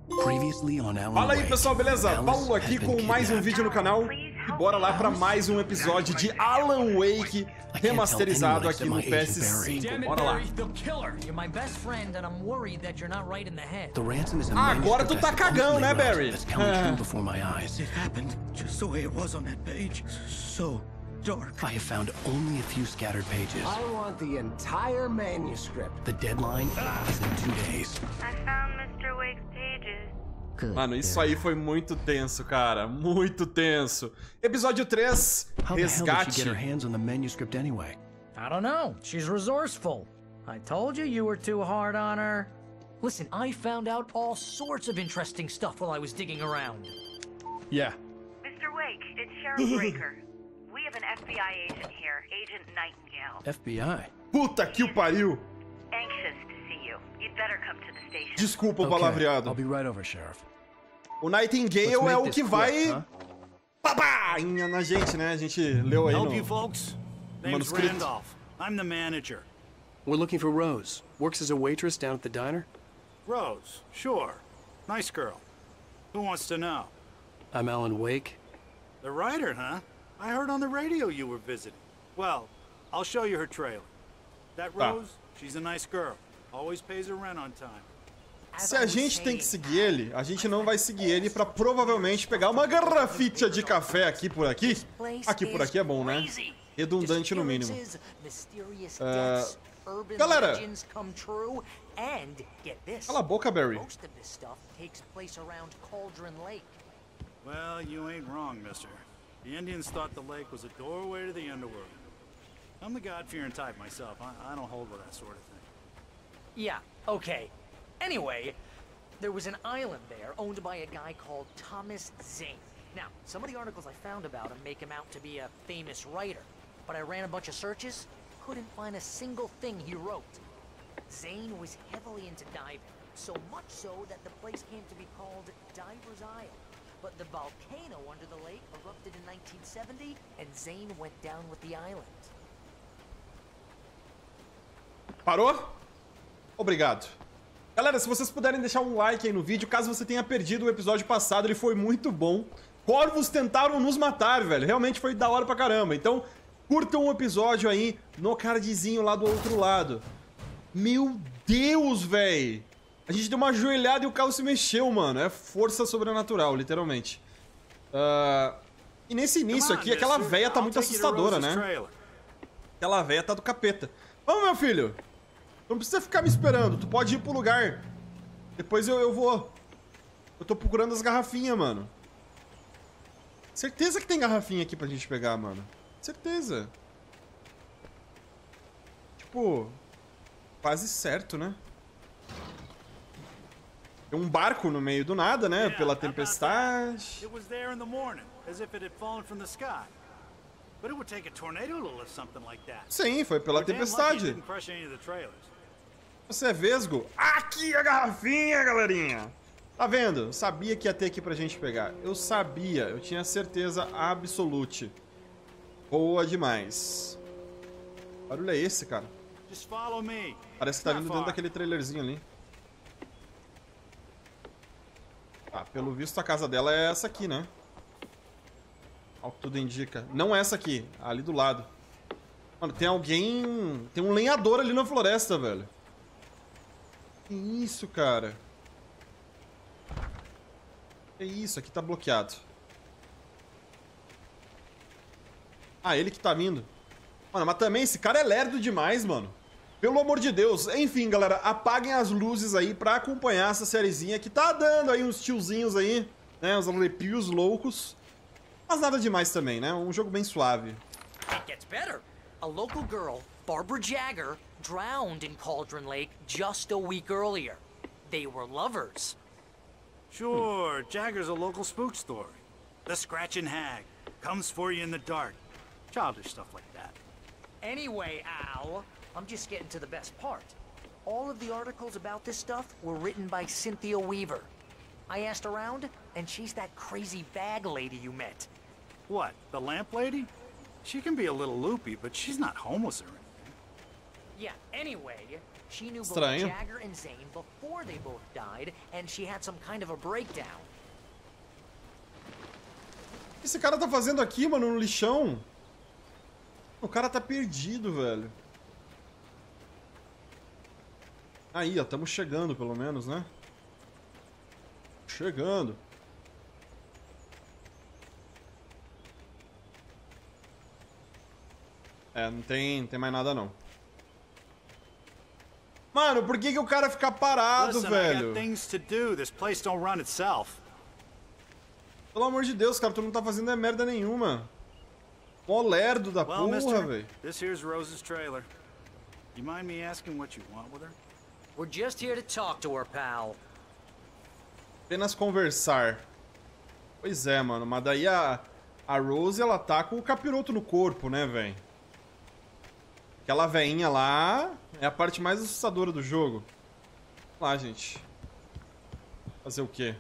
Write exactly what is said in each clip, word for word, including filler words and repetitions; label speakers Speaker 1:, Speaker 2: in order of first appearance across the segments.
Speaker 1: Fala aí pessoal, beleza? Paulo aqui com mais um vídeo no canal e bora lá para mais um episódio de Alan Wake remasterizado aqui no P S cinco. Bora lá. Ah, agora tu tá cagão, né, Barry?
Speaker 2: Dark. I have found only a few scattered pages.
Speaker 3: I want the entire manuscript.
Speaker 2: The deadline is in two days.
Speaker 4: I found mister Wake's pages.
Speaker 3: Good.
Speaker 1: Mano, isso aí foi muito tenso, cara. Muito tenso. Episódio três,
Speaker 2: How the hell did she
Speaker 1: Resgate.
Speaker 2: get her hands on the manuscript anyway?
Speaker 5: I don't know. She's resourceful. I told you you were too hard on her. Listen, I found out all sorts of interesting stuff while I was digging around.
Speaker 2: Yeah.
Speaker 4: mister Wake, it's Sheriff Breaker. We have an F B I agent here, Agent Nightingale.
Speaker 2: F B I.
Speaker 1: Puta que o pariu.
Speaker 4: Anxious to see you. You'd better come to the station.
Speaker 1: Desculpa o
Speaker 2: Okay,
Speaker 1: palavreado.
Speaker 2: I'll be right over, Sheriff.
Speaker 1: O Nightingale
Speaker 2: Let's
Speaker 1: é
Speaker 2: make
Speaker 1: o
Speaker 2: this
Speaker 1: que
Speaker 2: quick,
Speaker 1: vai
Speaker 2: huh?
Speaker 1: papá na gente, né? A gente leu aí
Speaker 6: Help
Speaker 1: no
Speaker 6: you folks? Name's
Speaker 1: manuscrito.
Speaker 6: Randolph. I'm the manager.
Speaker 7: We're looking for Rose. Works as a waitress down at the diner.
Speaker 6: Rose, sure. Nice girl. Who wants to know?
Speaker 7: I'm Alan Wake.
Speaker 6: The writer, huh? I heard on the radio you were visiting. Well, I'll show you her trailer. That
Speaker 1: Tá.
Speaker 6: Rose, she's a nice girl. Always pays her rent on time.
Speaker 1: Se a gente tem que seguir ele, a gente não vai seguir ele pra provavelmente pegar uma garrafita de café aqui por aqui. Aqui por aqui é bom, né? Redundante no mínimo. Uh, galera, cala a boca, Barry.
Speaker 6: Well, you ain't wrong, mister. The Indians thought the lake was a doorway to the underworld. I'm the God-fearing type myself. I, I don't hold with that sort of thing.
Speaker 5: Yeah, okay. Anyway, there was an island there owned by a guy called Thomas Zane. Now, some of the articles I found about him make him out to be a famous writer, but I ran a bunch of searches, couldn't find a single thing he wrote. Zane was heavily into diving, so much so that the place came to be called Diver's Isle. But the volcano under the lake erupted in nineteen seventy, and Zane went down with the island.
Speaker 1: Parou? Obrigado. Galera, se vocês puderem deixar um like aí no vídeo, caso você tenha perdido o episódio passado, ele foi muito bom. Corvos tentaram nos matar, velho. Realmente foi da hora pra caramba. Então, curtam o episódio aí no cardzinho lá do outro lado. Meu Deus, velho. A gente deu uma ajoelhada e o carro se mexeu, mano. É força sobrenatural, literalmente. Uh... E nesse início aqui, aquela véia tá muito assustadora, né? Aquela véia tá do capeta. Vamos, meu filho. Não precisa ficar me esperando. Tu pode ir pro lugar. Depois eu, eu vou. Eu tô procurando as garrafinhas, mano. Certeza que tem garrafinha aqui pra gente pegar, mano. Certeza. Tipo... Quase certo, né? Tem um barco no meio do nada, né? Pela tempestade.
Speaker 6: It was there in the morning, as if it had fallen from the sky. But it would take a tornado to lift something like that.
Speaker 1: Sim, foi pela
Speaker 6: We're damn lucky it
Speaker 1: tempestade.
Speaker 6: didn't crush any of the trailers.
Speaker 1: Você é vesgo? Aqui a garrafinha, galerinha! Tá vendo? Sabia que ia ter aqui pra gente pegar. Eu sabia, eu tinha certeza absolute. Boa demais. Que barulho é esse, cara?
Speaker 6: Just follow me.
Speaker 1: Parece que tá vindo dentro daquele trailerzinho ali. Ah, pelo visto a casa dela é essa aqui, né? Ao que tudo indica. Não é essa aqui, ali do lado. Mano, tem alguém... Tem um lenhador ali na floresta, velho. Que isso, cara? Que isso? Aqui tá bloqueado. Ah, ele que tá vindo. Mano, mas também esse cara é lerdo demais, mano. Pelo amor de Deus. Enfim, galera, apaguem as luzes aí pra acompanhar essa sériezinha que tá dando aí uns tiozinhos aí, né? Uns arrepios loucos. Mas nada demais também, né? Um jogo bem suave.
Speaker 5: It gets better. A local girl, Barbara Jagger, drowned in Cauldron Lake just a week earlier. They were lovers.
Speaker 6: Sure, Jagger's a local spook story. The Scratching Hag comes for you in the dark. Childish stuff like that.
Speaker 5: Anyway, Al, I'm just getting to the best part. All of the articles about this stuff were written by Cynthia Weaver. I asked around, and she's that crazy bag lady you met.
Speaker 6: What, the lamp lady? She can be a little loopy, but she's not homeless or anything.
Speaker 5: Yeah, anyway, She knew both
Speaker 1: Estranho.
Speaker 5: Jagger and Zane before they both died, and she had some kind of a breakdown.
Speaker 1: O que esse cara tá fazendo aqui, mano, no lixão? O cara tá perdido, velho. Aí, ó, estamos chegando, pelo menos, né? Chegando. É, não tem, não tem mais nada, não. Mano, por que que o cara fica parado,
Speaker 6: Listen, I
Speaker 1: velho?
Speaker 6: got things to do. This place don't run itself.
Speaker 1: Pelo amor de Deus, cara, tu não tá fazendo é merda nenhuma. Mó lerdo da
Speaker 6: Well,
Speaker 1: porra,
Speaker 6: mister,
Speaker 1: velho.
Speaker 6: this here's Rose's trailer. You mind me asking what you want with her?
Speaker 5: We're just here to talk to her, pal.
Speaker 1: Apenas conversar. Pois é, mano, mas daí a, a Rose, ela tá com o capiroto no corpo, né, velho? Aquela veinha lá é a parte mais assustadora do jogo. Vamos lá, gente. Fazer o quê?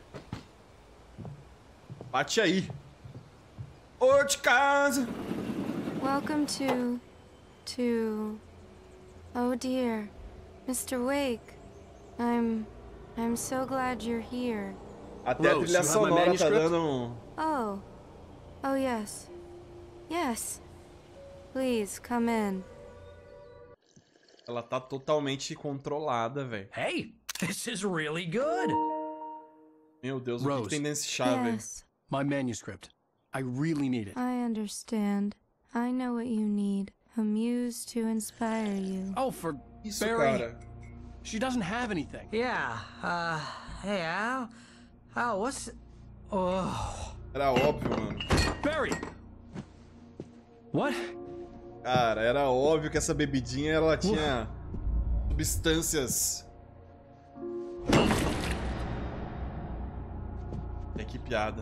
Speaker 1: Bate aí. Ô, de casa.
Speaker 8: Welcome to... to... Oh dear. mister Wake. I'm... I'm so glad you're here.
Speaker 1: Até a
Speaker 7: Rose,
Speaker 1: trilha
Speaker 7: you have my
Speaker 1: sonora tá
Speaker 7: manuscript?
Speaker 1: dando um...
Speaker 8: Oh. Oh yes. Yes. Please, come in.
Speaker 1: Ela tá totalmente controlada, velho.
Speaker 2: Hey, this is really good.
Speaker 1: Meu Deus, o que, que
Speaker 7: Rose.
Speaker 1: tem nesse chá, velho?
Speaker 8: Yes.
Speaker 7: My manuscript. I really need it.
Speaker 8: I understand. I know what you need. A muse to inspire you.
Speaker 7: Oh, for
Speaker 1: Isso,
Speaker 7: Barry.
Speaker 1: cara.
Speaker 7: She doesn't have anything.
Speaker 5: Yeah, uh, hey, Al? Al, what's... Oh...
Speaker 1: Era óbvio, mano.
Speaker 7: Barry! What?
Speaker 1: Cara, era óbvio que essa bebidinha, ela tinha substâncias. É, que piada.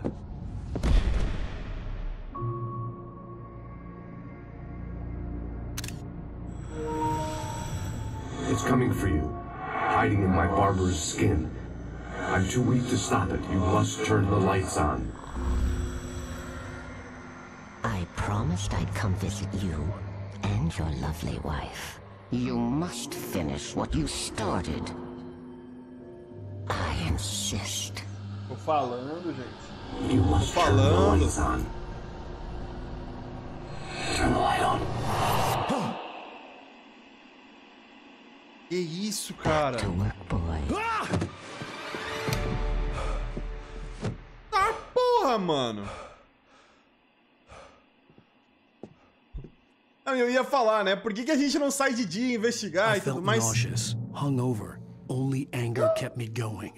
Speaker 9: It's coming for you, hiding in my barber's skin. I'm too weak to stop it. You must turn the lights on.
Speaker 10: I promised I'd come visit you and your lovely wife. You must finish what you started. I insist.
Speaker 1: Tô falando, gente.
Speaker 9: You must turn the
Speaker 1: falando.
Speaker 9: lights on. Turn the light on.
Speaker 1: Que isso, cara?
Speaker 10: To work, boy.
Speaker 1: Ah, porra, mano. Não, eu ia falar, né? Por que, que a gente não sai de dia investigar
Speaker 7: I
Speaker 1: e tudo
Speaker 7: felt
Speaker 1: mais?
Speaker 7: nauseous, hungover. Only anger kept me going.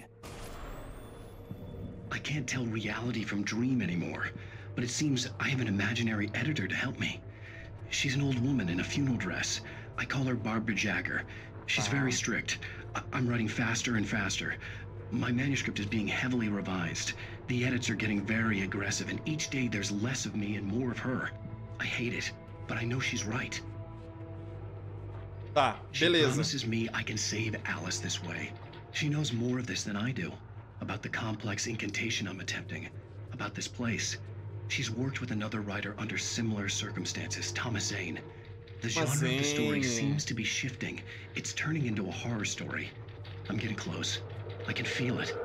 Speaker 2: I can't tell reality from dream anymore, but it seems I have an imaginary editor to help me. She's an old woman in a funeral dress. I call her Barbara Jagger. She's very strict. I I'm writing faster and faster. My manuscript is being heavily revised. The edits are getting very aggressive, and each day there's less of me and more of her. I hate it, but I know she's right.
Speaker 1: Tá,
Speaker 2: She
Speaker 1: beleza.
Speaker 2: promises me I can save Alice this way. She knows more of this than I do. About the complex incantation I'm attempting. About this place. She's worked with another writer under similar circumstances, Thomas Zane. The genre of the story
Speaker 1: Zane.
Speaker 2: seems to be shifting. It's turning into a horror story. I'm getting close. I can feel it.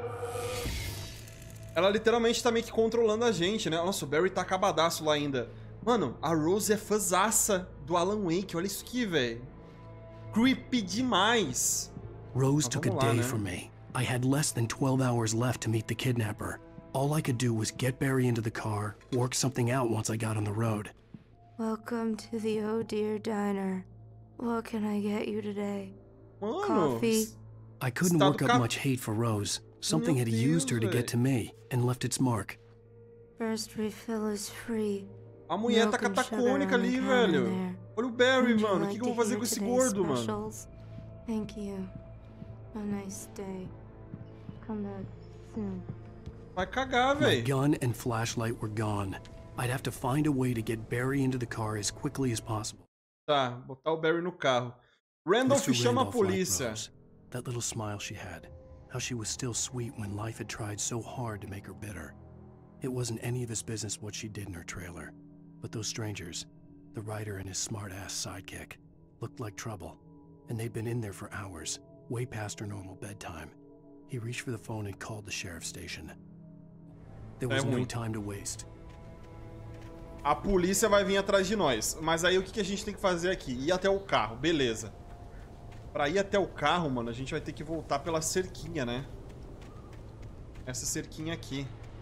Speaker 1: Ela literalmente tá meio que controlando a gente, né? Nossa, o Barry tá acabadaço lá ainda. Mano, a Rose é fãzaça do Alan Wake. Olha isso aqui, velho. Creepy demais.
Speaker 7: Rose
Speaker 1: Ah,
Speaker 7: took a
Speaker 1: vamos lá,
Speaker 7: day
Speaker 1: né?
Speaker 7: for me. I had less than twelve hours left to meet the kidnapper. All I could do was get Barry into the car, work something out once I got on the road.
Speaker 8: Welcome to the Oh Dear Diner. What can I get you today?
Speaker 1: Mano,
Speaker 8: Coffee.
Speaker 7: I couldn't
Speaker 1: Estado
Speaker 7: work up
Speaker 1: cap-
Speaker 7: much hate for Rose. Something
Speaker 1: Meu
Speaker 7: had used her to
Speaker 1: Deus,
Speaker 7: get to me and left its mark.
Speaker 8: First refill is free.
Speaker 1: a mulher tá
Speaker 8: Milk and sugar
Speaker 1: catacônica
Speaker 8: on the
Speaker 1: ali,
Speaker 8: counter
Speaker 1: velho.
Speaker 8: there.
Speaker 1: Olha o Barry,
Speaker 8: Would you
Speaker 1: mano. O
Speaker 8: like
Speaker 1: que, que eu vou
Speaker 8: to
Speaker 1: fazer
Speaker 8: hear
Speaker 1: com esse
Speaker 8: today's
Speaker 1: gordo, mano?
Speaker 8: specials? Thank you. A nice day. Come back soon.
Speaker 1: Vai cagar,
Speaker 7: My
Speaker 1: velho.
Speaker 7: gun and flashlight were gone. I'd have to find a way to get Barry into the car as quickly as possible.
Speaker 1: Tá, botar o Barry no carro. Randolph
Speaker 7: Mister
Speaker 1: chama a
Speaker 7: Randolph liked
Speaker 1: polícia.
Speaker 7: Rose. That little smile she had. How she was still sweet when life had tried so hard to make her bitter. It wasn't any of his business what she did in her trailer. But those strangers, the writer and his smart-ass sidekick, looked like trouble. and they'd been in there for hours, way past her normal bedtime. He reached for the phone and called the sheriff's station. There was no time to waste.
Speaker 1: A polícia vai vir atrás de nós. Mas aí o que a gente tem que fazer aqui? Ir até o carro, beleza. Pra ir até o carro, mano, a gente vai ter que voltar pela cerquinha, né? Essa cerquinha aqui.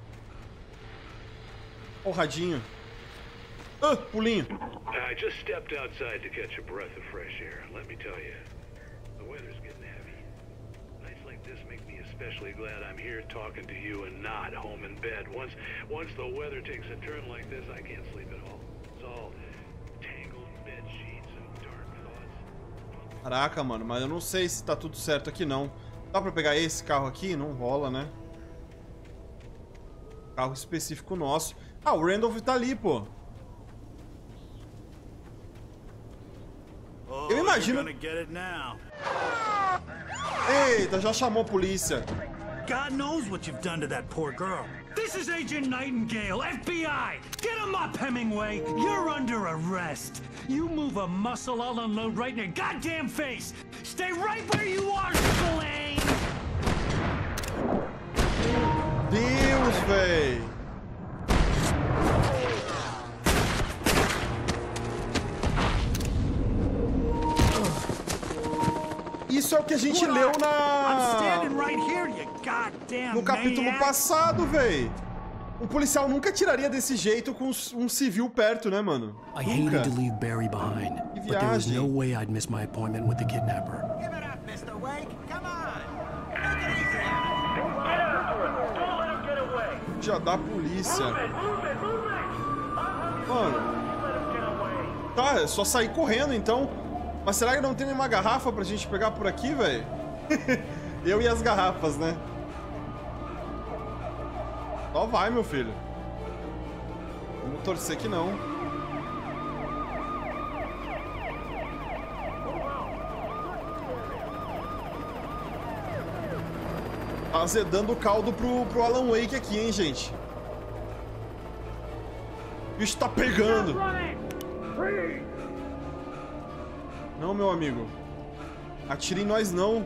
Speaker 1: Ó o radinho. Ah, pulinho.
Speaker 11: I just stepped outside to catch a breath of fresh air. Let me tell you, the weather's getting heavy. Nights like this make me especially glad I'm here talking to you and not home in bed. Once, once the weather takes a turn like this, I can't sleep at all. It's all tangled bed sheets and dark thoughts.
Speaker 1: Caraca, mano, mas eu não sei se tá tudo certo aqui não. Dá pra pegar esse carro aqui? Não rola, né? Carro específico nosso. Ah, o Randolph tá ali, pô. Eu imagino... Eita, já chamou a polícia.
Speaker 6: God knows what you've done to that poor girl.
Speaker 12: This is Agent Nightingale, F B I. Get him up, Hemingway. You're under arrest. You move a muscle, I'll unload right in your goddamn face. Stay right where you are, Spillane.
Speaker 1: Deus, véi. Isso é o que a gente leu na... no capítulo passado, véi. Um policial nunca tiraria desse jeito com um civil perto, né, mano?
Speaker 7: I hated to leave Barry behind, but there was no way I'd miss my appointment with the kidnapper.
Speaker 13: Give it up, Mister Wake. Come on. Take it easy. Get after him. Don't let him get away.
Speaker 1: Já da polícia. Mano. Tá, é só sair correndo, então. Mas será que não tem nenhuma garrafa pra gente pegar por aqui, velho? Eu e as garrafas, né? Só vai, meu filho. Vamos torcer que não. Tá azedando o caldo pro, pro Alan Wake aqui, hein, gente? O bicho tá pegando. Não, meu amigo. Atire em nós, não.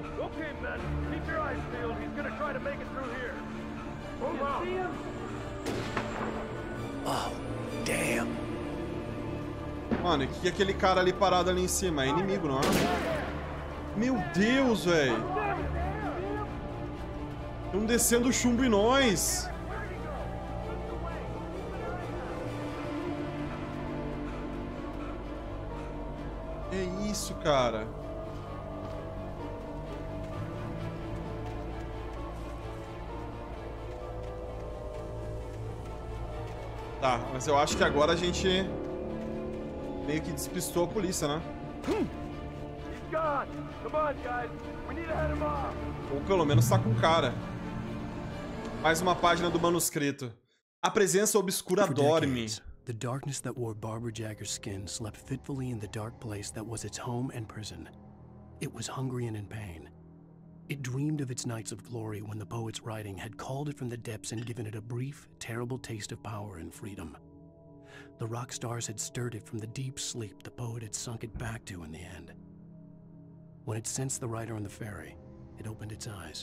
Speaker 7: Oh, damn.
Speaker 1: Mano, o que é aquele cara ali parado ali em cima? É inimigo, não é? Meu Deus, velho. Estão descendo chumbo em nós. É isso, cara. Tá, mas eu acho que agora a gente meio que despistou a polícia, né? Ou pelo menos tá com cara. Mais uma página do manuscrito. A presença obscura dorme.
Speaker 7: The darkness that wore Barbara Jagger's skin slept fitfully in the dark place that was its home and prison. It was hungry and in pain. It dreamed of its nights of glory when the poet's writing had called it from the depths and given it a brief, terrible taste of power and freedom. The rock stars had stirred it from the deep sleep the poet had sunk it back to in the end. When it sensed the writer on the ferry, it opened its eyes.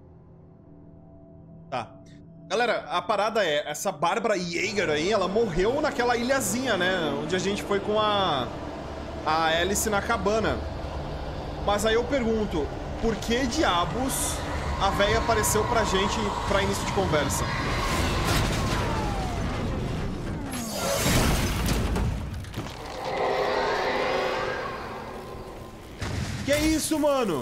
Speaker 1: Tá. Galera, a parada é, essa Barbara Jaeger aí, ela morreu naquela ilhazinha, né? Onde a gente foi com a, a Alice na cabana. Mas aí eu pergunto, por que diabos a véia apareceu pra gente pra início de conversa? Que isso, mano?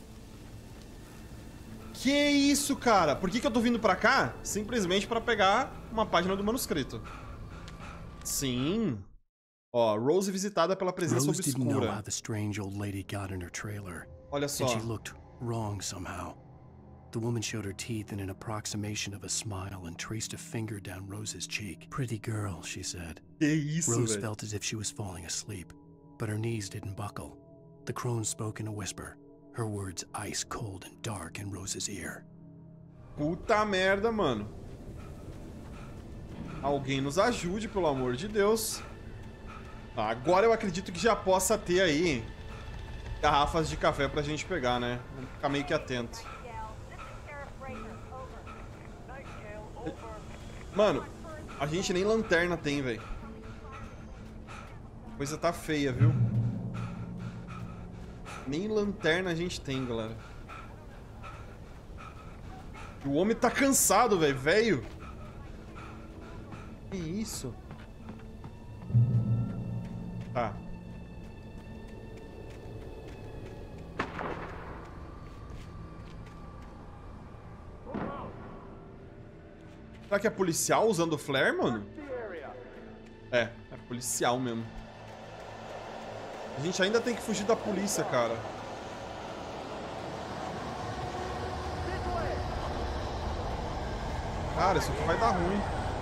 Speaker 1: Que isso, cara? Por que que eu tô vindo pra cá? Simplesmente pra pegar uma página do manuscrito. Sim. Ó, Rose visitada pela presença
Speaker 7: Rose didn't know
Speaker 1: obscura.
Speaker 7: how the strange old lady got in her trailer.
Speaker 1: Olha só.
Speaker 7: And she looked wrong somehow. The woman showed her teeth in an approximation of a smile and traced a finger down Rose's cheek. Pretty girl, she said.
Speaker 1: Que isso,
Speaker 7: Rose
Speaker 1: velho?
Speaker 7: felt as if she was falling asleep, but her knees didn't buckle. The crone spoke in a whisper, her words ice cold and dark in Rose's ear.
Speaker 1: Puta merda, mano. Alguém nos ajude, pelo amor de Deus. Tá, agora eu acredito que já possa ter aí garrafas de café pra gente pegar, né? Vamos ficar meio que atento. Mano, a gente nem lanterna tem, velho. A coisa tá feia, viu? Nem lanterna a gente tem, galera. O homem tá cansado, velho. Velho. Que isso? Tá. Será que é policial usando flare, mano? É, é policial mesmo. A gente ainda tem que fugir da polícia, cara. Cara, isso aqui vai dar ruim.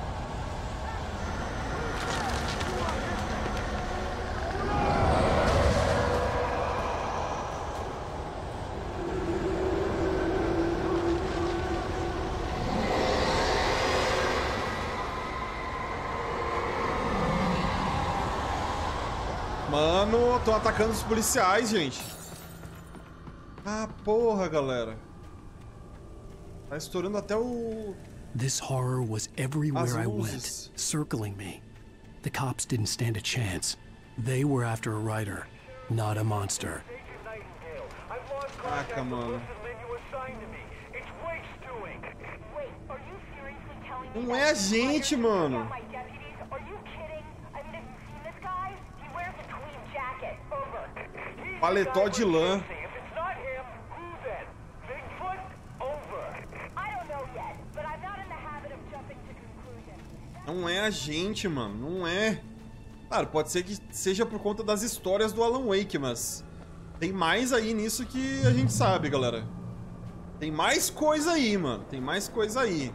Speaker 1: Mano, tô atacando os policiais, gente. Ah, porra, galera. Tá estourando até o...
Speaker 7: This horror was everywhere I went, circling me. The cops didn't stand a chance. They were after a writer, not a monster.
Speaker 1: Caraca, mano. Não é a gente, mano. Paletó de lã. Não é a gente, mano. Não é. Claro, pode ser que seja por conta das histórias do Alan Wake, mas tem mais aí nisso que a gente sabe, galera. Tem mais coisa aí, mano. Tem mais coisa aí.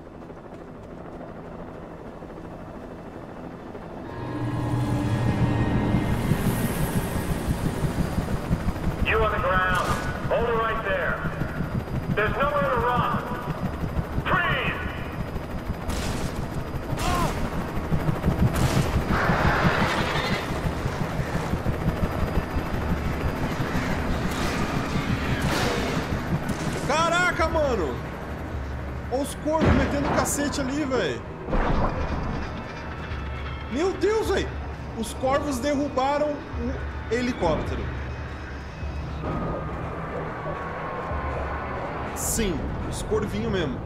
Speaker 13: You on the ground. Hold it right there. There's nowhere to run. Freeze!
Speaker 1: Caraca, mano! Olha os corvos metendo o cacete ali, velho. Meu Deus, velho! Os corvos derrubaram o helicóptero. Sim, os corvinhos mesmo.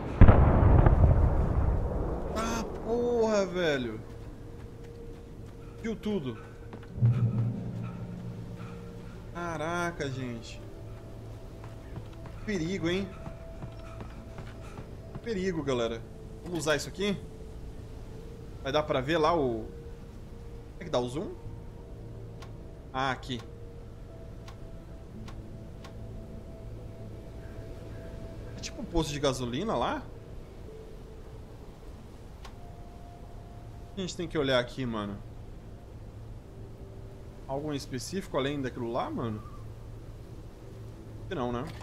Speaker 1: Ah, porra, velho. Viu tudo. Caraca, gente. Perigo, hein? Perigo, galera. Vamos usar isso aqui? Vai dar pra ver lá o... Como é que dá o zoom? Ah, aqui. É tipo um posto de gasolina lá? A gente tem que olhar aqui, mano. Algo em específico além daquilo lá, mano? Não, né?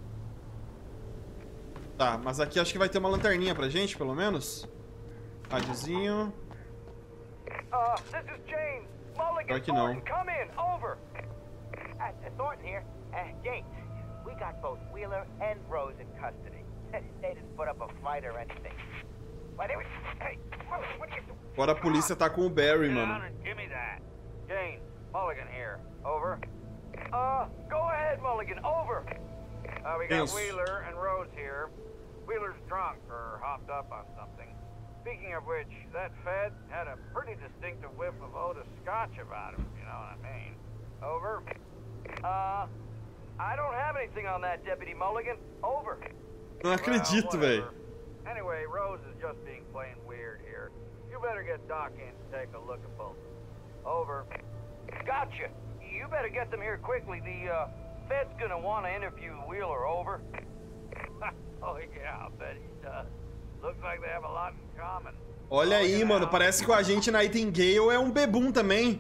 Speaker 1: Tá, mas aqui acho que vai ter uma lanterninha pra gente, pelo menos. Rádiozinho.
Speaker 13: Uh, this is James. Mulligan,
Speaker 1: Pior que não.
Speaker 13: Thornton, come in. Over. Uh, uh, Thornton here. Uh, James, we got both Wheeler and Rose in custody. They didn't put up a fight or anything. Why, they were... Hey, what are you doing?
Speaker 1: Agora a polícia tá com o Barry, mano.
Speaker 13: Give me that. James, Mulligan here. Over. Uh, go ahead, Mulligan. Over. Uh, we got
Speaker 1: Yes.
Speaker 13: Wheeler and Rose here. Wheeler's drunk or hopped up on something. Speaking of which, that Fed had a pretty distinctive whiff of Otis Scotch about him, you know what I mean. Over. Uh, I don't have anything on that, Deputy Mulligan. Over.
Speaker 1: Não acredito, velho.
Speaker 13: Anyway, Rose is just being plain weird here. You better get Doc in to take a look at both. Over. Gotcha. You better get them here quickly. The, uh, Fed's gonna want to interview Wheeler. Over. Oh, yeah, I'll bet he does. Looks like they have a lot in common.
Speaker 1: Olha aí, mano. Parece que o agente Nightingale é um bebum também.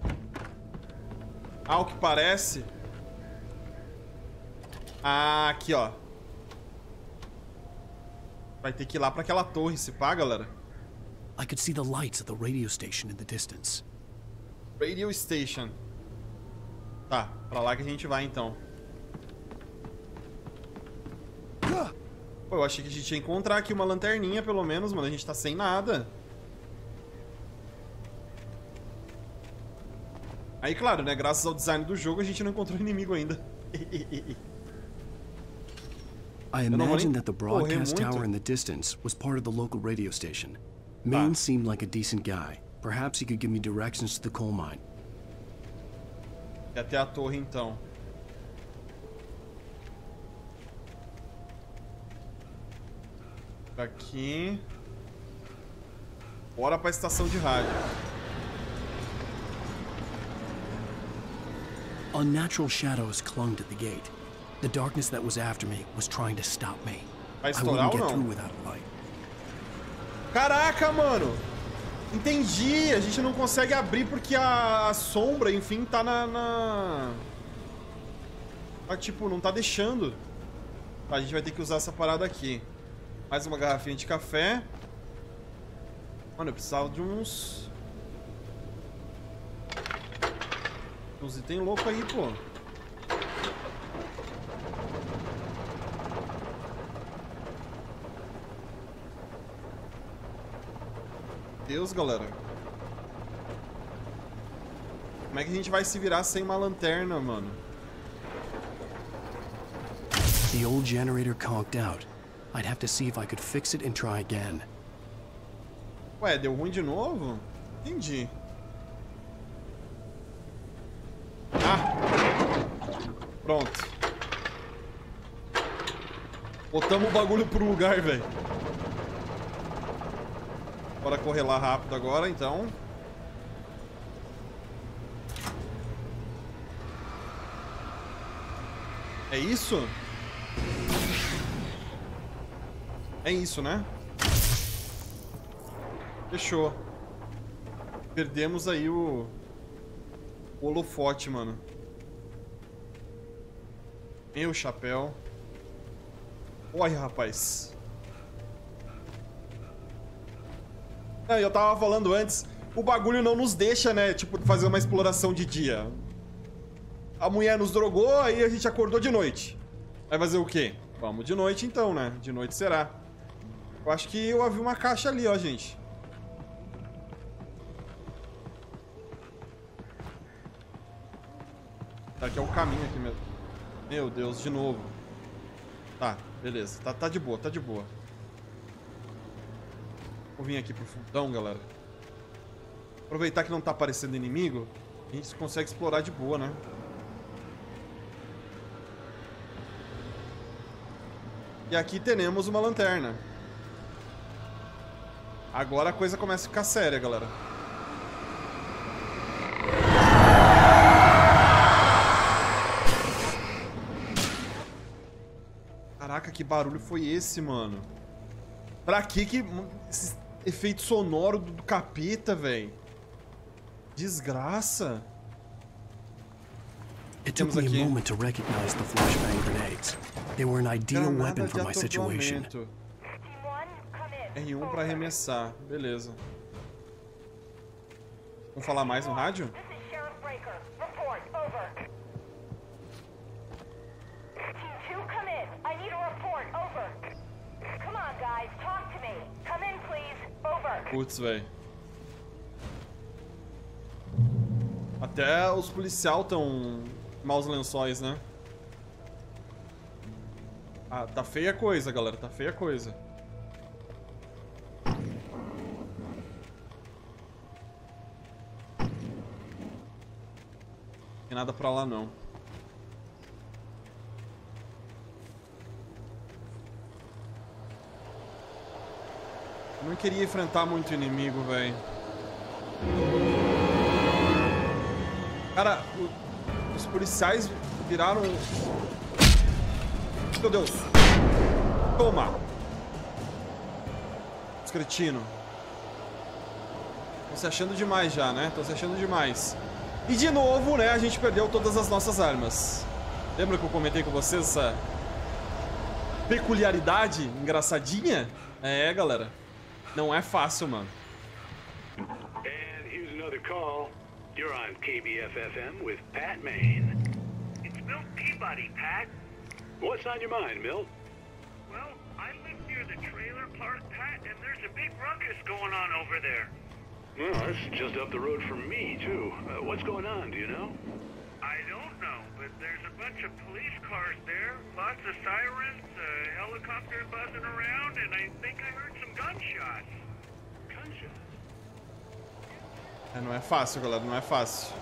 Speaker 1: Ao que parece. Ah, aqui, ó. Vai ter que ir lá pra aquela torre, se pá, galera.
Speaker 7: I could see the lights of the radio station in the distance.
Speaker 1: Radio station. Tá, pra lá que a gente vai, então. Pô, eu achei que a gente ia encontrar aqui uma lanterninha, pelo menos, mano. A gente tá sem nada. Aí, claro, né? Graças ao design do jogo, a gente não encontrou inimigo ainda.
Speaker 7: I imagine that the broadcast tower in the distance was part of the local radio station. Maine ah. seemed like a decent guy. Perhaps he could give me directions to the coal mine.
Speaker 1: É até a torre, então. Aqui. Bora pra estação de rádio.
Speaker 7: Unnatural shadows clung to the gate. The darkness that was after me was trying to stop me.
Speaker 1: Vai estourar ou não? Caraca, mano! Entendi! A gente não consegue abrir porque a, a sombra, enfim, tá na, na... Tá, tipo, não tá deixando. Tá, a gente vai ter que usar essa parada aqui. Mais uma garrafinha de café. Mano, eu precisava de uns... Uns itens loucos aí, pô. Deus, galera. Como é que a gente vai se virar sem uma lanterna, mano?
Speaker 7: The old generator conked out. I'd have to see if I could fix it and try again.
Speaker 1: Ué, deu ruim de novo? Entendi. Ah! Pronto. Botamos o bagulho pro lugar, velho. Bora correr lá rápido agora, então. É isso? É isso, né? Fechou. Perdemos aí o... o holofote, mano. Meu chapéu. Olha, rapaz. Não, eu tava falando antes, o bagulho não nos deixa, né, tipo, fazer uma exploração de dia. A mulher nos drogou, aí a gente acordou de noite. Vai fazer o quê? Vamos de noite então, né? De noite será. Eu acho que eu vi uma caixa ali, ó, gente. Tá, aqui é o caminho aqui mesmo. Meu Deus, de novo. Tá, beleza. Tá, tá de boa, tá de boa. Vou vir aqui pro fundão, galera. Aproveitar que não tá aparecendo inimigo, a gente consegue explorar de boa, né? E aqui temos uma lanterna. Agora a coisa começa a ficar séria, galera. Caraca, que barulho foi esse, mano? Pra que que... Esse efeito sonoro do, do capeta, velho? Desgraça.
Speaker 7: It took me a moment to recognize the flashbang grenades. They were an ideal weapon for my situation.
Speaker 1: R um pra arremessar. Beleza. Vamos falar mais no rádio? Putz, velho. Até os policiais tão maus lençóis, né? Ah, tá feia a coisa, galera. Tá feia a coisa. Não tem nada pra lá, não. Eu não queria enfrentar muito inimigo, velho. Cara, o, os policiais viraram... Meu Deus. Toma. Os cretinos. Estão se achando demais já, né? Estão se achando demais. E de novo, né? A gente perdeu todas as nossas armas. Lembra que eu comentei com vocês essa peculiaridade engraçadinha? É, galera. Não é fácil, mano.
Speaker 11: And here's another call. You're on K B F F M with Pat Maine.
Speaker 14: It's Milt Peabody, Pat.
Speaker 11: What's on your mind, Milt?
Speaker 14: Well, I live near the trailer park, Pat, and there's a big ruckus going on over there.
Speaker 11: Well, that's just up the road from me, too. Uh, what's going on, do you know?
Speaker 14: I don't know, but there's a bunch of police cars there, lots of sirens, a helicopter buzzing around, and I think I heard some gunshots.
Speaker 11: Gunshots?
Speaker 1: É, não é fácil, galera, não é fácil.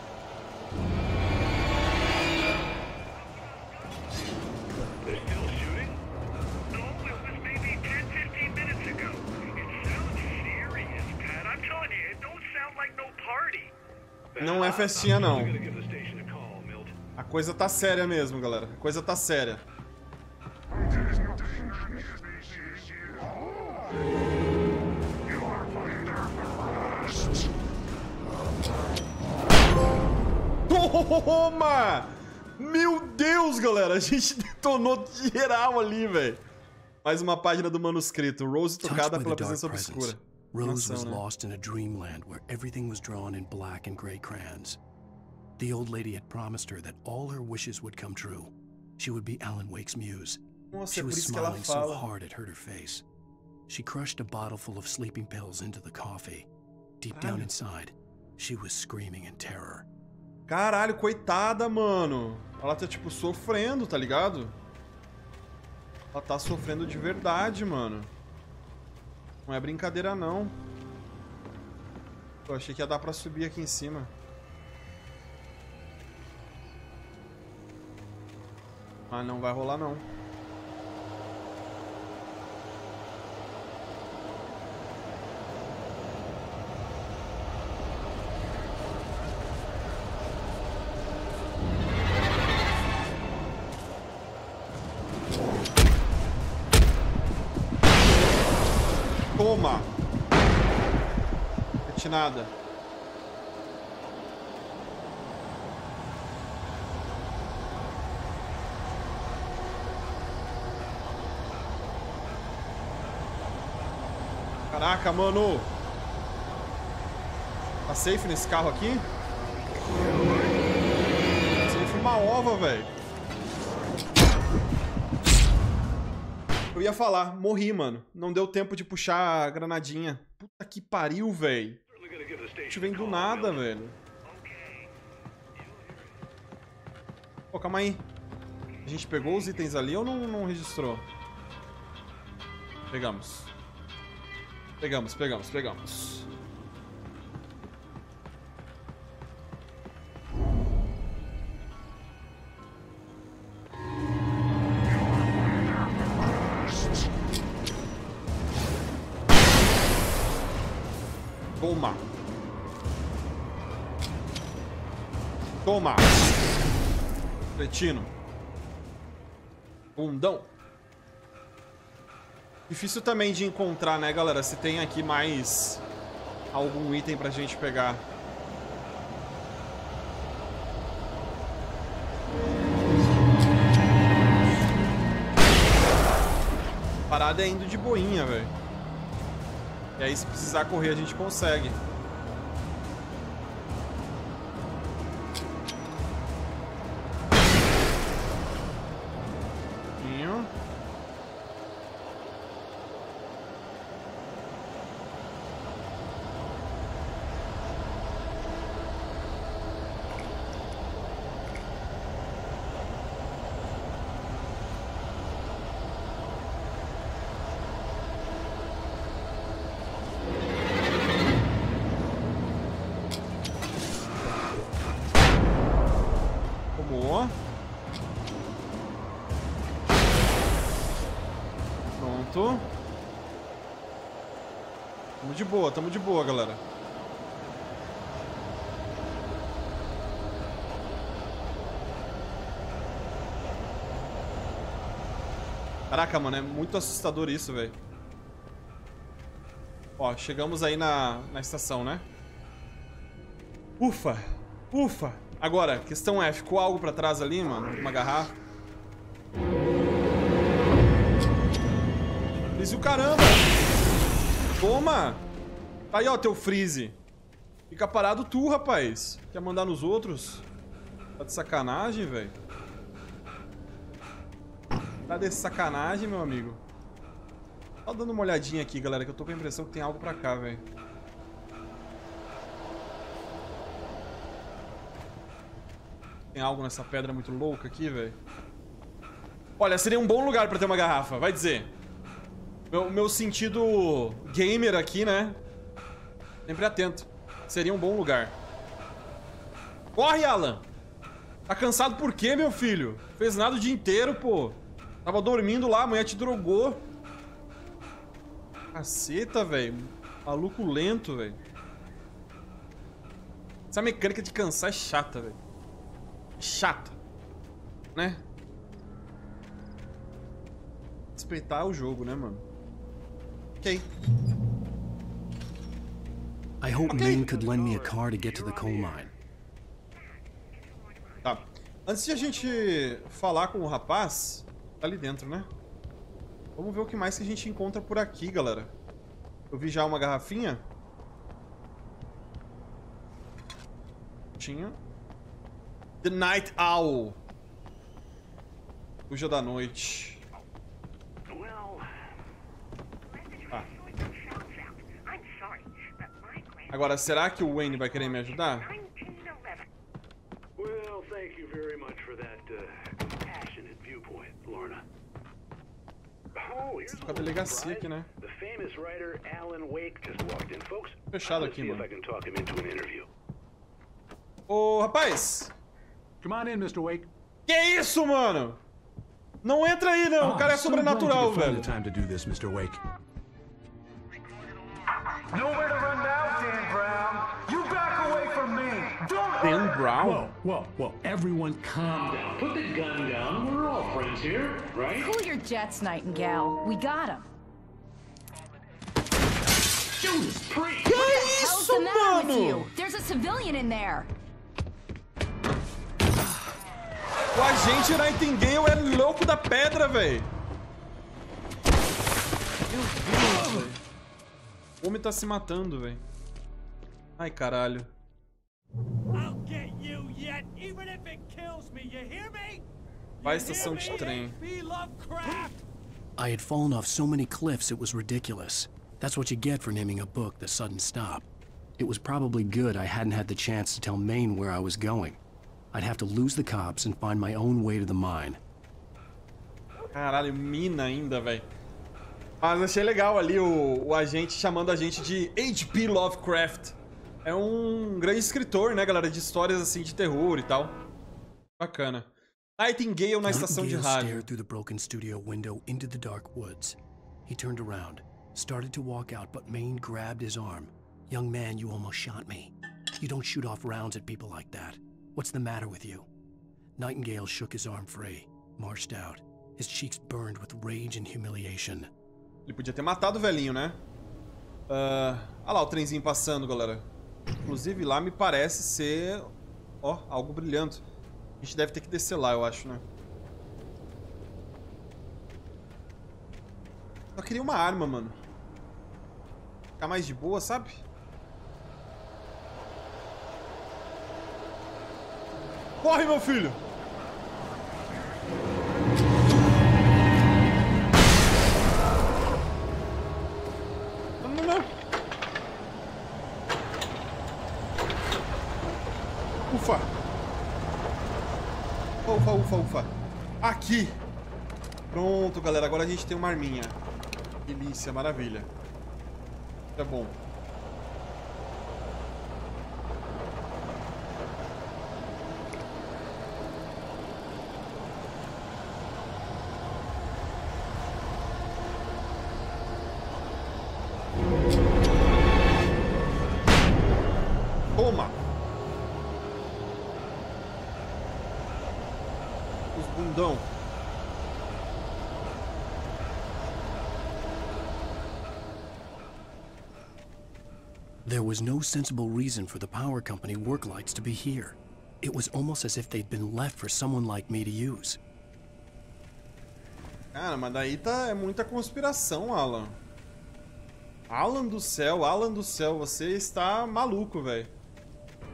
Speaker 11: They're still shooting?
Speaker 14: No, it was maybe ten, fifteen minutes ago. It sounds serious, Pat. I'm telling you, it don't sound like no party.
Speaker 1: Não é festinha, não. A coisa tá séria mesmo, galera. A coisa tá séria. Toma! Meu Deus, galera. A gente detonou geral ali, velho. Mais uma página do manuscrito. Rose tocada pela presença obscura.
Speaker 7: Rose was lost in a dreamland where everything was drawn in black and gray crayons. The old lady had promised her that all her wishes would come true. She would be Alan Wake's muse.
Speaker 1: Nossa,
Speaker 7: she
Speaker 1: é por
Speaker 7: was
Speaker 1: isso que ela
Speaker 7: smiling so
Speaker 1: fala.
Speaker 7: hard it hurt her face. She crushed a bottle full of sleeping pills into the coffee. Deep down inside, she was screaming in terror.
Speaker 1: Caralho, coitada, mano. Ela tá, tipo, sofrendo, tá ligado? Ela tá sofrendo de verdade, mano. Não é brincadeira, não. Eu achei que ia dar pra subir aqui em cima. Ah, não vai rolar, não. Toma! Retinada. Caraca, mano! Tá safe nesse carro aqui? Safe uma ova, velho. Eu ia falar, morri, mano. Não deu tempo de puxar a granadinha. Puta que pariu, velho. Isso vem do nada, velho. Pô, calma aí. A gente pegou os itens ali ou não, não registrou? Pegamos. Pegamos, pegamos, pegamos. Toma. Toma. Cretino. Bundão. Difícil também de encontrar, né, galera? Se tem aqui mais algum item pra gente pegar. A parada é indo de boinha, velho. E aí, se precisar correr, a gente consegue. Pronto. Tamo de boa, tamo de boa, galera. Caraca, mano, é muito assustador isso, velho. Ó, chegamos aí na, na estação, né? Ufa, ufa. Agora, questão é, ficou algo pra trás ali, mano? Uma garrafa. Freeze o caramba! Toma! Tá aí, ó, teu freeze. Fica parado tu, rapaz. Quer mandar nos outros? Tá de sacanagem, velho. Tá de sacanagem, meu amigo. Só dando uma olhadinha aqui, galera, que eu tô com a impressão que tem algo pra cá, velho. Tem algo nessa pedra muito louca aqui, velho. Olha, seria um bom lugar pra ter uma garrafa, vai dizer. Meu, meu sentido gamer aqui, né? Sempre atento. Seria um bom lugar. Corre, Alan! Tá cansado por quê, meu filho? Fez nada o dia inteiro, pô. Tava dormindo lá, a mulher te drogou. Caceta, velho. Maluco lento, velho. Essa mecânica de cansar é chata, velho. Chata. Né? Respeitar o jogo, né, mano? Ok.
Speaker 7: I hope Maine could lend me a car to get to the coal mine.
Speaker 1: Tá. Antes de a gente falar com o rapaz, tá ali dentro, né? Vamos ver o que mais que a gente encontra por aqui, galera. Eu vi já uma garrafinha. Tinha. The Night Owl. Fuja da noite. Ah. Agora, será que o Wayne vai querer me ajudar?
Speaker 11: Well, thank you very much for that uh, compassionate viewpoint, Lorna. Oh, here's
Speaker 1: a delegacia aqui, né?
Speaker 11: The famous writer Alan Wake just walked in, folks.
Speaker 1: Fechado aqui, mano.
Speaker 11: See if I can talk him into an interview.
Speaker 1: Ô, rapaz.
Speaker 15: Come on in, mister Wake.
Speaker 1: Que isso, mano? Não entra aí, não. O cara é sobrenatural, velho.
Speaker 15: Time to do this, mister Wake.
Speaker 12: Nowhere to run now, Dan Brown. You back away from me. Don't.
Speaker 1: Dan Brown?
Speaker 15: Whoa, whoa, whoa. Everyone calm down.
Speaker 11: Put the gun down. We're all friends here, right?
Speaker 16: Cool your jets, Nightingale. We got him.
Speaker 11: Judas Priest!
Speaker 16: What the hell's the matter with you? There's a civilian in there.
Speaker 1: O agente Nightingale é louco da pedra, velho. Meu Deus, velho. O homem tá se matando, velho. Ai, caralho. Vai à estação de trem.
Speaker 7: I had fallen off so many cliffs it was ridiculous. That's what you get for naming a book The Sudden Stop. It was probably good I hadn't had the chance to tell Maine where I was going. I'd have to lose the cops and find my own way to the mine.
Speaker 1: Caralho, mina ainda, velho. Mas achei legal ali o, o agente chamando a gente de H P Lovecraft. É um grande escritor, né, galera, de histórias assim de terror e tal. Bacana. Nightingale na estação de rádio.
Speaker 7: Stared through the broken studio window into the dark woods. He turned around, started to walk out, but Maine grabbed his arm. Young man, you almost shot me. You don't shoot off rounds at people like that. What's the matter with you? Nightingale shook his arm free, marched out, his cheeks burned with rage and humiliation.
Speaker 1: Ele podia ter matado o velhinho, né? Uh, olha lá o trenzinho passando, galera. Inclusive lá me parece ser... Ó, algo brilhando. A gente deve ter que descer lá, eu acho, né? Só queria uma arma, mano. Ficar mais de boa, sabe? Corre, meu filho! Não, não, não. Ufa! Ufa, ufa, ufa. Aqui! Pronto, galera. Agora a gente tem uma arminha. Delícia, maravilha. Tá bom. Toma! Os bundão.
Speaker 7: There was no sensible reason for the power company work lights to be here. It was almost as if they'd been left for someone like me to use.
Speaker 1: Cara, mas daí tá é muita conspiração, Alan. Alan do céu, Alan do céu, você está maluco, velho.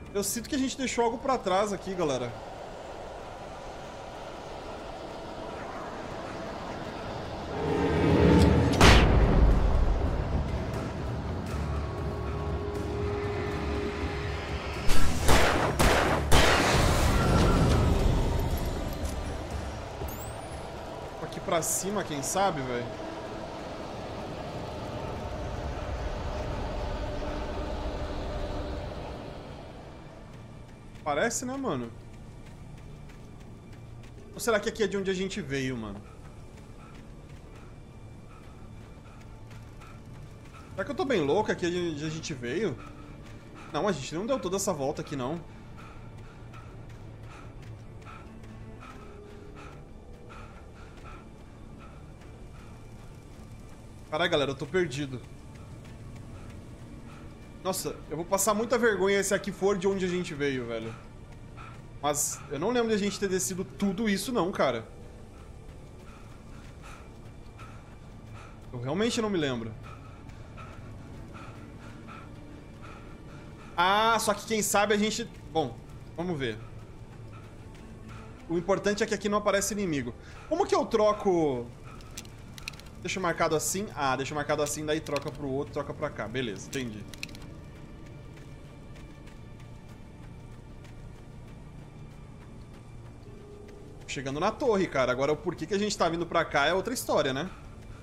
Speaker 1: Eu sinto que a gente deixou algo pra trás aqui, galera. Aqui pra cima, quem sabe, velho? Parece, né, mano? Ou será que aqui é de onde a gente veio, mano? Será que eu tô bem louco? Aqui é de onde a gente veio? Não, a gente não deu toda essa volta aqui, não. Caralho, galera, eu tô perdido. Nossa, eu vou passar muita vergonha se aqui for de onde a gente veio, velho. Mas eu não lembro de a gente ter descido tudo isso, não, cara. Eu realmente não me lembro. Ah, só que quem sabe a gente... Bom, vamos ver. O importante é que aqui não aparece inimigo. Como que eu troco... Deixa marcado assim. Ah, deixa marcado assim, daí troca pro outro, troca pra cá. Beleza, entendi. Chegando na torre, cara. Agora o porquê que a gente tá vindo pra cá é outra história, né?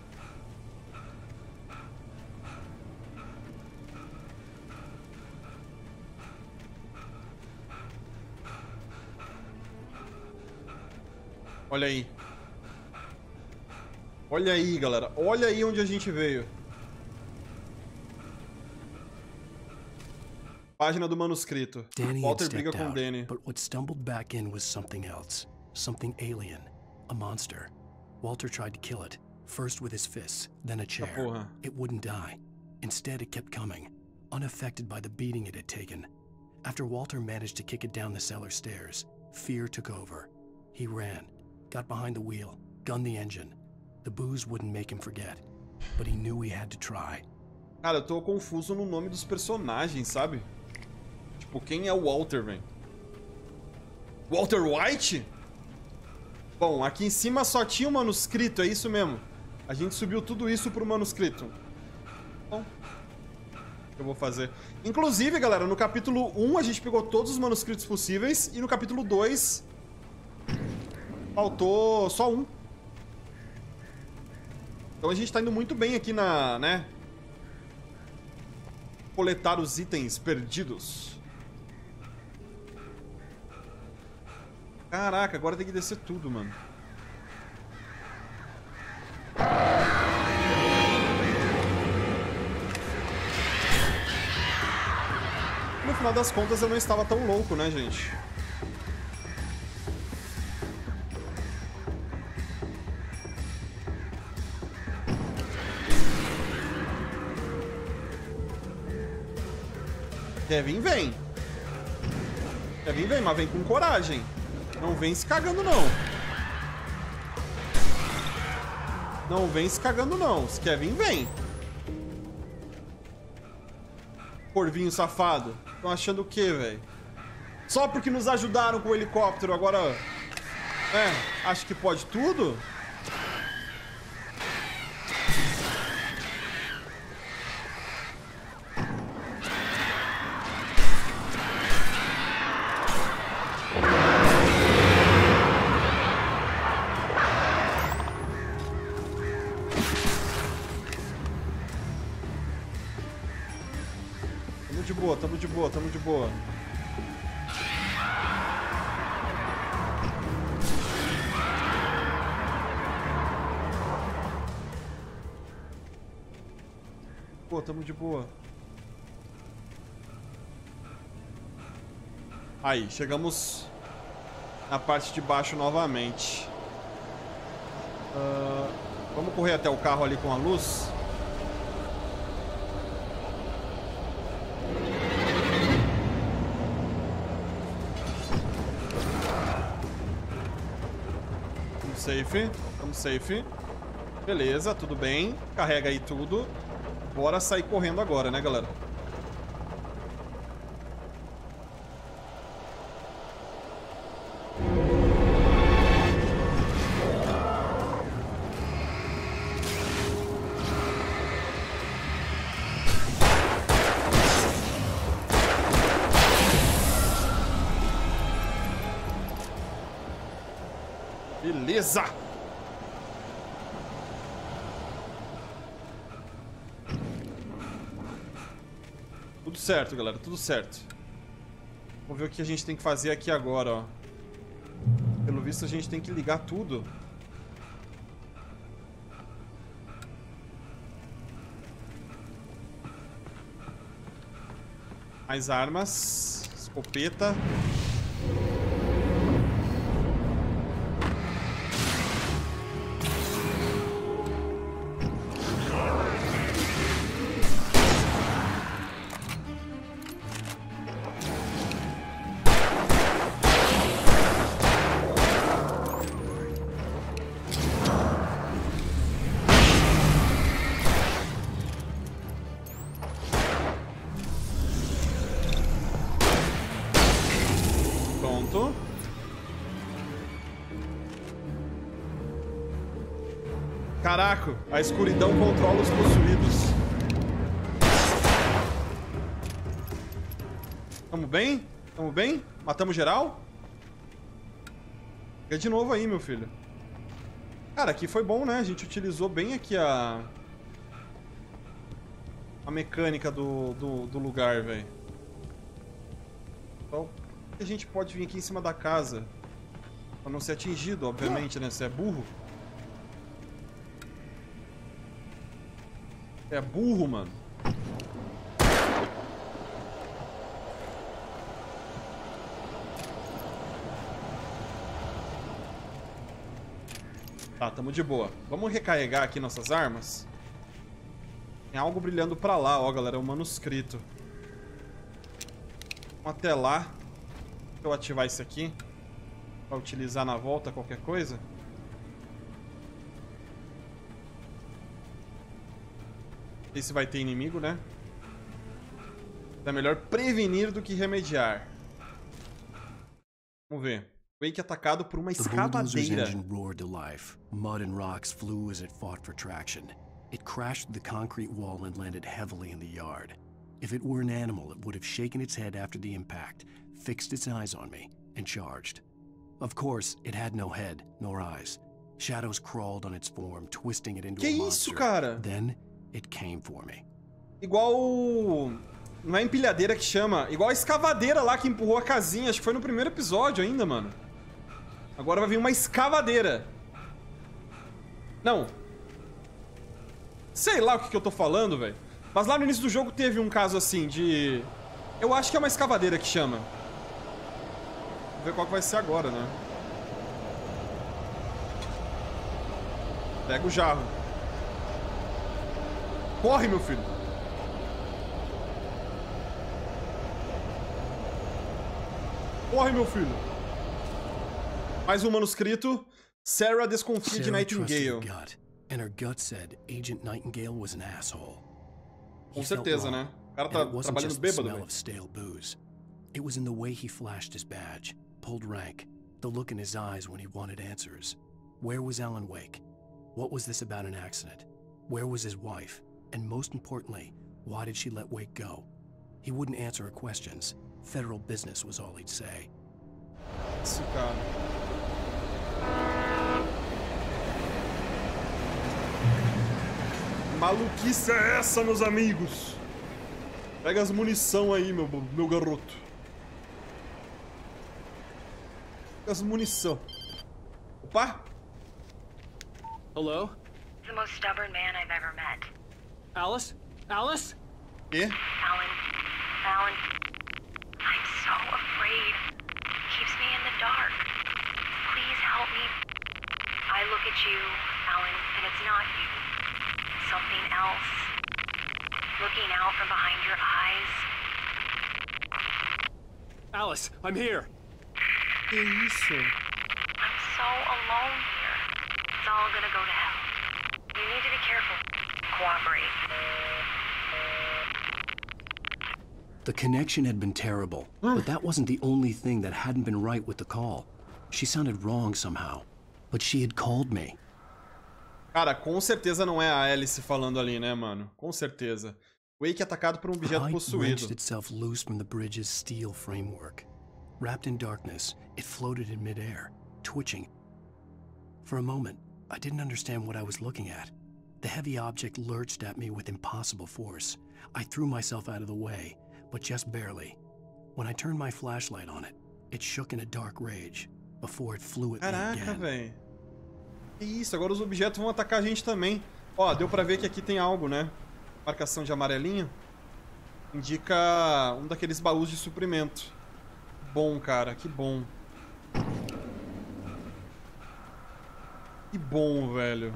Speaker 1: Olha aí. Olha aí, galera. Olha aí onde a gente veio. Página do manuscrito.
Speaker 7: Danny had
Speaker 1: Walter briga
Speaker 7: stepped
Speaker 1: com
Speaker 7: out,
Speaker 1: Danny.
Speaker 7: but what stumbled back in was something else. Something alien. A monster. Walter tried to kill it. First with his fists, then a chair.
Speaker 1: porra.
Speaker 7: It wouldn't die. Instead, it kept coming, unaffected by the beating it had taken. After Walter managed to kick it down the cellar stairs, fear took over. He ran, got behind the wheel, gunned the engine. The booze wouldn't make him forget, but he knew he had to try.
Speaker 1: Cara, eu tô confuso no nome dos personagens, sabe? Tipo, quem é o Walter, velho? Walter White? Bom, aqui em cima só tinha o manuscrito, é isso mesmo. A gente subiu tudo isso pro manuscrito. Bom, o que eu vou fazer? Inclusive, galera, no capítulo um a gente pegou todos os manuscritos possíveis e no capítulo dois faltou só um. Então a gente tá indo muito bem aqui na, né? Coletar os itens perdidos. Caraca, agora tem que descer tudo, mano. No final das contas eu não estava tão louco, né, gente? Kevin vem. Kevin vem, mas vem com coragem. Não vem se cagando, não. Não vem se cagando, não. Se Kevin vem. Corvinho safado. Estão achando o quê, velho? Só porque nos ajudaram com o helicóptero, agora... É, acho que pode tudo? Tamo de boa, tamo de boa. Pô, tamo de boa. Aí, chegamos na parte de baixo novamente. Uh, vamos correr até o carro ali com a luz. Safe, estamos safe. Beleza, tudo bem. Carrega aí tudo. Bora sair correndo agora, né, galera? Beleza. Tudo certo, galera. Tudo certo. Vamos ver o que a gente tem que fazer aqui agora, ó. Pelo visto, a gente tem que ligar tudo. Mais armas. Escopeta. Caraca, a escuridão controla os possuídos. Tamo bem? Tamo bem? Matamos geral? Fica de novo aí, meu filho. Cara, aqui foi bom, né? A gente utilizou bem aqui a... A mecânica do, do, do lugar, velho. Então, a gente pode vir aqui em cima da casa. Pra não ser atingido, obviamente, né? Você é burro. É burro, mano. Tá, tamo de boa. Vamos recarregar aqui nossas armas. Tem algo brilhando pra lá, ó, galera. É um manuscrito. Vamos até lá. Deixa eu ativar isso aqui. Pra utilizar na volta qualquer coisa. Não sei se vai ter inimigo, né? É melhor prevenir do que remediar. Vamos ver. Wake atacado por uma escavadeira.
Speaker 7: The engine roared to life. Mud and rocks flew as it fought for traction. It crashed the concrete wall and landed heavily in the yard. If it were an animal, it would have shaken its head after the impact, fixed its eyes on me, and charged. Of course, it had no head, nor eyes. Shadows crawled on its form, twisting it into
Speaker 1: que
Speaker 7: a
Speaker 1: isso,
Speaker 7: monster.
Speaker 1: Cara?
Speaker 7: Then it came for me.
Speaker 1: Igual... Não é empilhadeira que chama. Igual a escavadeira lá que empurrou a casinha. Acho que foi no primeiro episódio ainda, mano. Agora vai vir uma escavadeira. Não. Sei lá o que, que eu tô falando, velho. Mas lá no início do jogo teve um caso assim de... Eu acho que é uma escavadeira que chama. Vamos ver qual que vai ser agora, né? Pega o jarro. Corre, meu filho. Corre, meu filho. Mais um manuscrito. Sarah desconfia de Nightingale.
Speaker 7: Gut, and her gut said Agent Nightingale was an asshole.
Speaker 1: Com certeza, né? O cara tá trabalhando bêbado, velho.
Speaker 7: Of stale booze. It was in the way he flashed his badge, pulled rank, the look in his eyes when he wanted answers. Where was Alan Wake? What was this about an accident? Where was his wife? And most importantly, why did she let Wake go? He wouldn't answer her questions. Federal business was all he'd say.
Speaker 1: Isso, cara. Maluquice é essa, meus amigos? Pega as munição aí, meu, meu garoto. Pega as munição. Opa!
Speaker 17: Hello?
Speaker 4: The most stubborn man I've ever met.
Speaker 17: Alice? Alice?
Speaker 1: Que?
Speaker 4: Alan. Alan. I'm so afraid. Keeps me in the dark. Please help me. I look at you, Alan, and it's not you. Something else. Looking out from behind your eyes.
Speaker 17: Alice, I'm here.
Speaker 1: Que isso?
Speaker 4: I'm so alone here. It's all gonna go to hell. You need to be careful. Cooperate.
Speaker 7: The connection had been terrible, but that wasn't the only thing that hadn't been right with the call. She sounded wrong somehow, but she had called me.
Speaker 1: Cara, com certeza não é a Alice falando ali, né, mano? Com certeza. Wake atacado por um objeto possuído.
Speaker 7: wrenched itself loose from the bridge's steel framework. Wrapped in darkness, it floated in midair, twitching. For a moment, I didn't understand what I was looking at. The heavy object lurched at me with impossible force. I threw myself out of the way, but just barely. When I turned my flashlight on it, it shook in a dark rage before it flew at me again.
Speaker 1: Caraca, velho. Que isso, agora os objetos vão atacar a gente também. Ó, deu pra ver que aqui tem algo, né? Marcação de amarelinho. Indica um daqueles baús de suprimento. Bom, cara, que bom. Que bom, velho.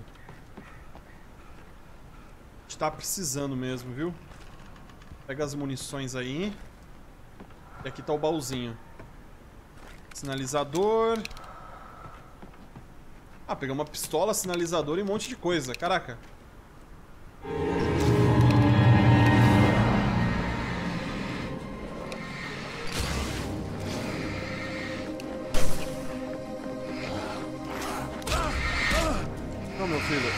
Speaker 1: A gente tá precisando mesmo, viu? Pega as munições aí. E aqui tá o baúzinho. Sinalizador. Ah, pegar uma pistola, sinalizador e um monte de coisa. Caraca. Não, meu filho.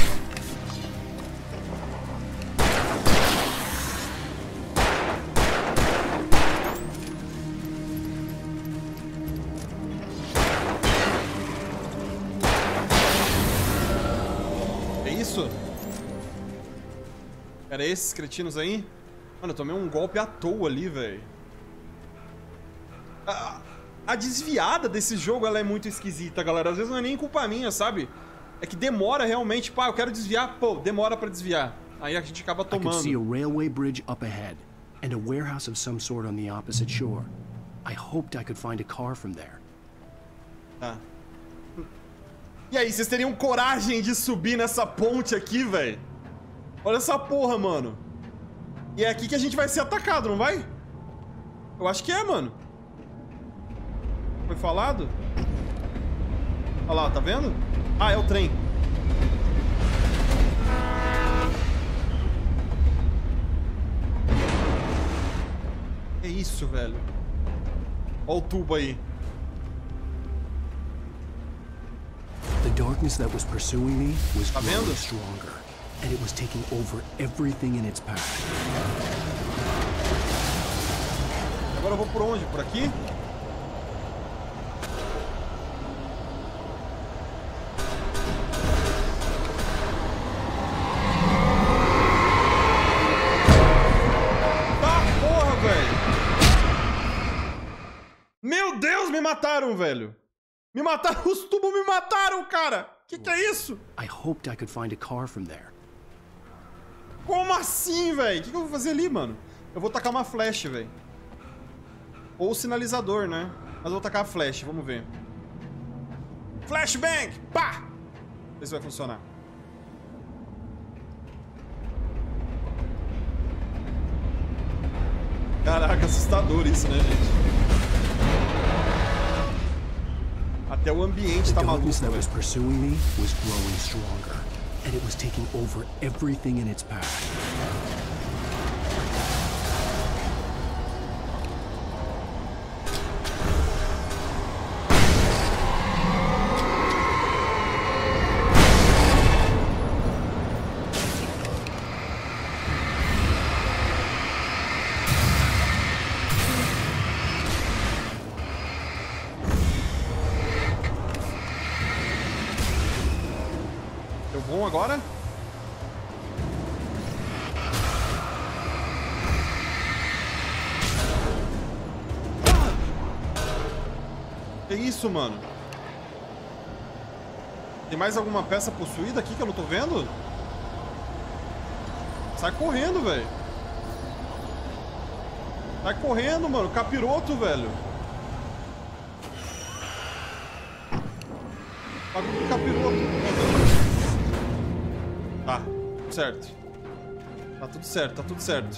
Speaker 1: Era esses cretinos aí? Mano, eu tomei um golpe à toa ali, velho. A, a desviada desse jogo, ela é muito esquisita, galera. Às vezes não é nem culpa minha, sabe? É que demora realmente. Pá, eu quero desviar. Pô, demora pra desviar. Aí a gente acaba tomando.
Speaker 7: I could see a railway bridge up ahead and a warehouse of some sort on the opposite shore. I hoped I could find a car from there.
Speaker 1: Tá. E aí, vocês teriam coragem de subir nessa ponte aqui, velho? Olha essa porra, mano. E é aqui que a gente vai ser atacado, não vai? Eu acho que é, mano. Foi falado? Olha lá, tá vendo? Ah, é o trem. É isso, velho. Olha o tubo aí.
Speaker 7: The darkness that was pursuing me was growing stronger, and it was taking over everything in its path.
Speaker 1: Agora eu vou por onde? Por aqui? Tá, porra, velho! Meu Deus, me mataram, velho! Me mataram, os tubos me mataram, cara! Que que é isso?
Speaker 7: I hoped I could find a car from there.
Speaker 1: Como assim, velho? O que, que eu vou fazer ali, mano? Eu vou tacar uma flash, velho. Ou o sinalizador, né? Mas eu vou tacar a flash, vamos ver. Flashbang! Pá! Ver se vai funcionar. Caraca, assustador isso, né, gente? Até o ambiente tá maluco.
Speaker 7: The darkness that was pursuing me was growing stronger, and it was taking over everything in its path.
Speaker 1: Agora? Que isso, mano? Tem mais alguma peça possuída aqui que eu não tô vendo? Sai correndo, velho. Sai correndo, mano. Capiroto, velho. Bagulho do capiroto. Tá, tudo certo. Tá tudo certo, tá tudo certo.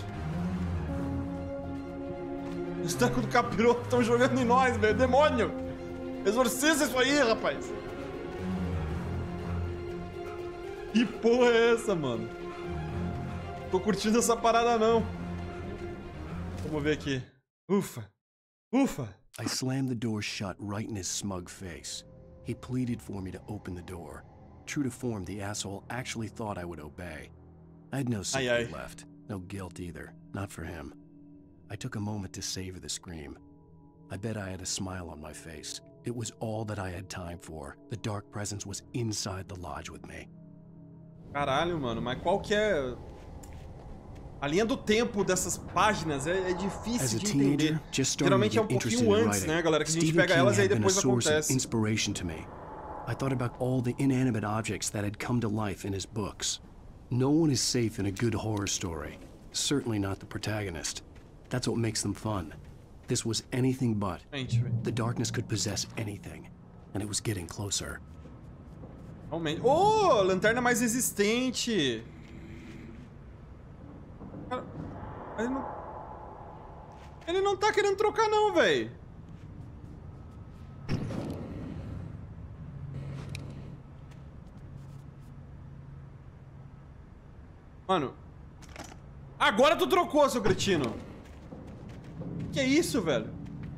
Speaker 1: Os tacos do capiroto estão jogando em nós, velho. Demônio! Exorciza isso aí, rapaz! Que porra é essa, mano? Tô curtindo essa parada, não. Vamos ver aqui. Ufa! Ufa!
Speaker 7: I slammed the door shut right in his smug face. He pleaded for me to open the door. True to form, the asshole actually thought I would obey. I had no sympathy left, no guilt either, not for him. I took a moment to savor the scream. I bet I had a smile on my face. It was all that I had time for. The dark presence was inside the lodge with me.
Speaker 1: Caralho, mano, mas qual que é... A linha do tempo dessas páginas é, é difícil de entender. Geralmente é um pouquinho antes, né, galera, que a gente pega elas e aí depois acontece.
Speaker 7: Inspiration to me. I thought about all the inanimate objects that had come to life in his books. No one is safe in a good horror story. Certainly not the protagonist. That's what makes them fun. This was anything but. The darkness could possess anything, and it was getting closer.
Speaker 1: Realmente. Oh, lanterna mais resistente. Ele não... Ele não tá querendo trocar não, velho. Mano. Agora tu trocou, seu cretino. Que é isso, velho?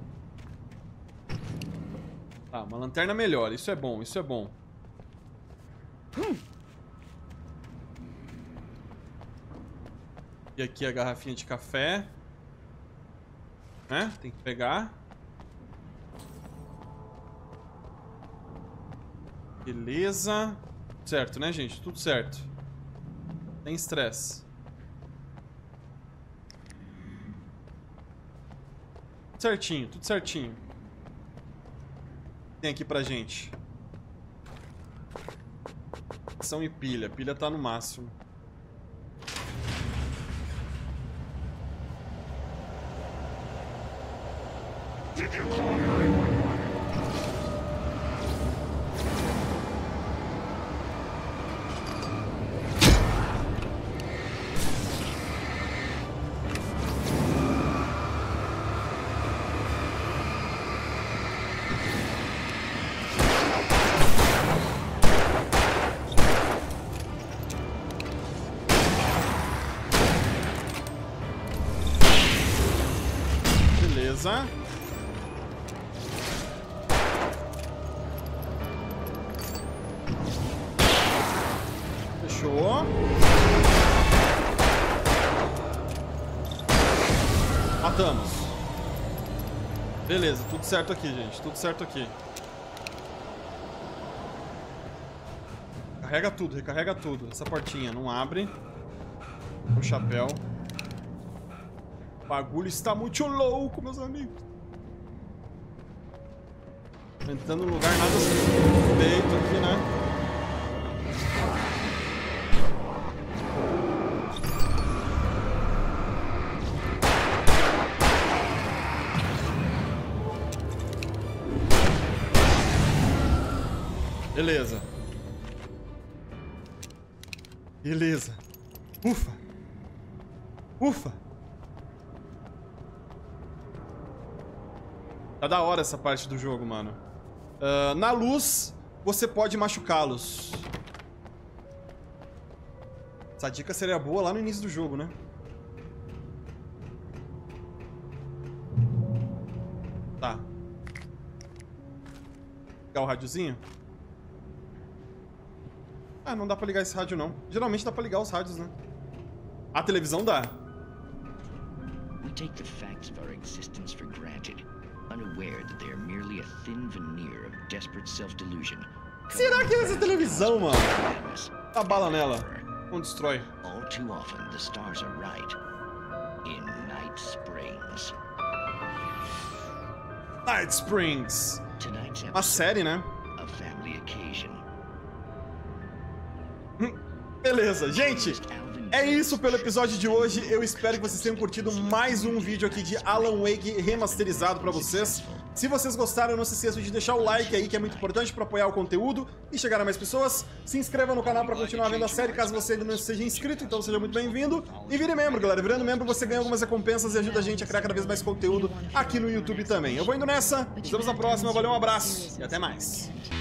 Speaker 1: Tá, uma lanterna melhor. Isso é bom, isso é bom. Hum. E aqui a garrafinha de café. Né? Tem que pegar. Beleza. Certo, né, gente? Tudo certo. Sem estresse. Tudo certinho, tudo certinho. Tem aqui pra gente. Ação e pilha. Pilha tá no máximo. Beleza. Fechou. Matamos. Beleza, tudo certo aqui, gente. Tudo certo aqui. Carrega tudo, recarrega tudo. Essa portinha não abre. O chapéu. O bagulho está muito louco, meus amigos. Entrando num lugar nada suspeito aqui, né? Beleza. Beleza. Ufa. Ufa. Tá da hora essa parte do jogo, mano. Uh, na luz, você pode machucá-los. Essa dica seria boa lá no início do jogo, né? Tá. Ligar o rádiozinho? Ah, não dá pra ligar esse rádio, não. Geralmente dá pra ligar os rádios, né? A televisão dá.
Speaker 2: We take the facts of our existence for granted, unaware that they are merely a thin veneer of desperate self-delusion.
Speaker 1: Será que é essa televisão, mano? Dá bala nela. Não destrói.
Speaker 2: All too often the stars are right. In Night Springs.
Speaker 1: Night Springs. A série, né?
Speaker 2: A family occasion.
Speaker 1: Beleza, gente, é isso pelo episódio de hoje. Eu espero que vocês tenham curtido mais um vídeo aqui de Alan Wake remasterizado pra vocês. Se vocês gostaram, não se esqueçam de deixar o like aí, que é muito importante pra apoiar o conteúdo e chegar a mais pessoas. Se inscreva no canal pra continuar vendo a série, caso você ainda não seja inscrito, então seja muito bem-vindo. E vire membro, galera. Virando membro, você ganha algumas recompensas e ajuda a gente a criar cada vez mais conteúdo aqui no YouTube também. Eu vou indo nessa, nos vemos na próxima, valeu, um abraço e até mais.